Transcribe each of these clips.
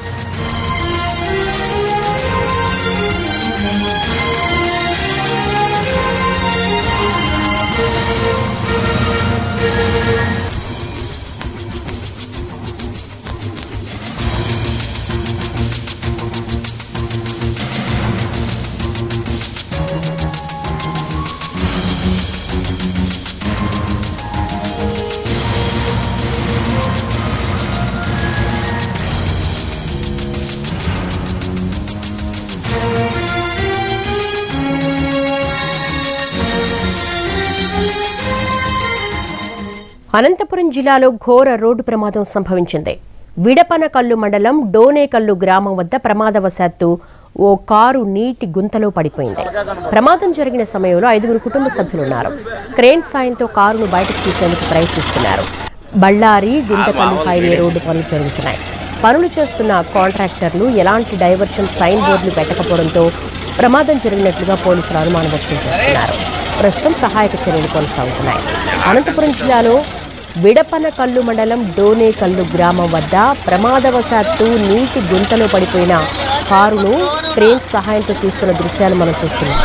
అనంతపురం జిల్లాలో ఘోర రోడ్డు ప్రమాదం సంభవించింది. విడపనకల్లు మండలం డోనేకల్లు గ్రామం వద్ద ప్రమాదవశాత్తు ఓ కారు నీటి గుంతలో పడిపోయింది. ప్రమాదం జరిగిన సమయంలో 5 కుటుంబ సభ్యులున్నారు. క్రేన్ సాయంతో కారును బయటకు తీసేందుకు ప్రయత్నిస్తున్నారు. బళ్ళారి గుంతకల్లు హైవే రోడ్డు పనులు జరుగుతున్నాయి. పనులు చేస్తున్న కాంట్రాక్టర్లు ఎలాంటి డైవర్షన్ సైన్ బోర్డులు పెట్టకపోవడంతో ప్రమాదం జరిగినట్లుగా పోలీసులు అనుమానం వ్యక్తం చేస్తున్నారు. ప్రస్తుతం సహాయక చర్యలు కొనసాగుతున్నాయి. అనంతపురం జిల్లాలో విడపనకల్లు మండలం డోనేకల్లు గ్రామం వద్ద ప్రమాదవశాత్తు నీటి గుంతలో పడిపోయిన కారును క్రేన్ సహాయంతో తీస్తున్న దృశ్యాలు మనం చూస్తున్నాం.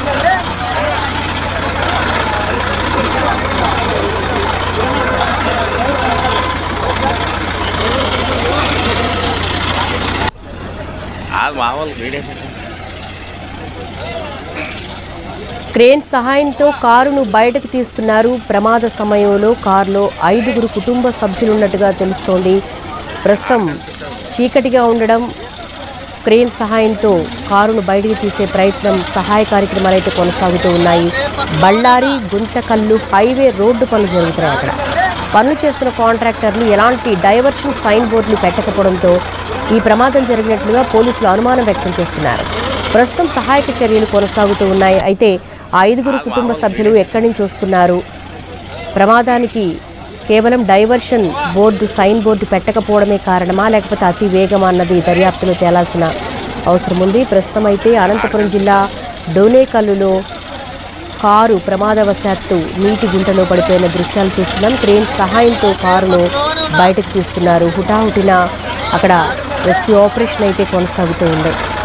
క్రేన్ సహాయంతో కారును బయటకు తీస్తున్నారు. ప్రమాద సమయంలో కారులో 5 కుటుంబ సభ్యులున్నట్టుగా తెలుస్తోంది. ప్రస్తుతం చీకటిగా ఉండడం, క్రేన్ సహాయంతో కారును బయటకు తీసే ప్రయత్నం, సహాయ కార్యక్రమాలు అయితే కొనసాగుతూ ఉన్నాయి. బళ్ళారి గుంతకల్లు హైవే రోడ్డు పనులు జరుగుతున్నాయి. అక్కడ పనులు చేస్తున్న కాంట్రాక్టర్లు ఎలాంటి డైవర్షన్ సైన్ బోర్డులు పెట్టకపోవడంతో ఈ ప్రమాదం జరిగినట్లుగా పోలీసులు అనుమానం వ్యక్తం చేస్తున్నారు. ప్రస్తుతం సహాయక చర్యలు కొనసాగుతూ ఉన్నాయి. అయితే 5 కుటుంబ సభ్యులు ఎక్కడి నుంచి వస్తున్నారు, ప్రమాదానికి కేవలం డైవర్షన్ బోర్డు సైన్ బోర్డు పెట్టకపోవడమే కారణమా లేకపోతే అతి వేగమా అన్నది దర్యాప్తులో తేలాల్సిన అవసరం ఉంది. ప్రస్తుతం అయితే అనంతపురం జిల్లా డోనేకల్లులో కారు ప్రమాదవశాత్తు నీటి గుంటలో పడిపోయిన దృశ్యాలు చూస్తున్నాం. క్రేన్ సహాయంతో కారును బయటకు తీస్తున్నారు. హుటాహుటిన అక్కడ రెస్క్యూ ఆపరేషన్ అయితే కొనసాగుతూ ఉంది.